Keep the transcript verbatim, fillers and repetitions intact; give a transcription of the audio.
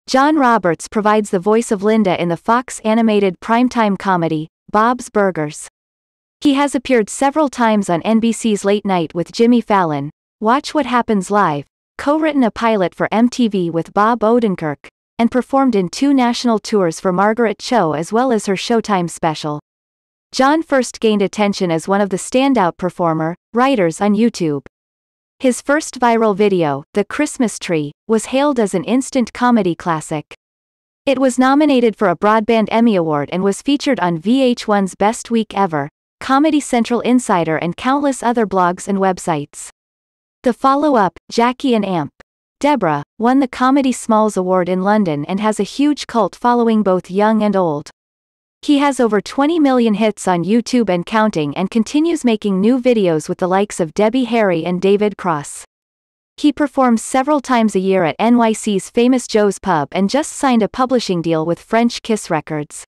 John Roberts provides the voice of Linda in the Fox animated primetime comedy, Bob's Burgers. He has appeared several times on N B C's Late Night with Jimmy Fallon, Watch What Happens Live, co-written a pilot for M T V with Bob Odenkirk, and performed in two national tours for Margaret Cho as well as her Showtime special. John first gained attention as one of the standout performer, writers on YouTube. His first viral video, The Christmas Tree, was hailed as an instant comedy classic. It was nominated for a Broadband Emmy Award and was featured on V H one's Best Week Ever, Comedy Central Insider and countless other blogs and websites. The follow-up, Jackie and Amp. Deborah, won the Comedy Smalls Award in London and has a huge cult following both young and old. He has over twenty million hits on YouTube and counting and continues making new videos with the likes of Debbie Harry and David Cross. He performs several times a year at N Y C's famous Joe's Pub and just signed a publishing deal with French Kiss Records.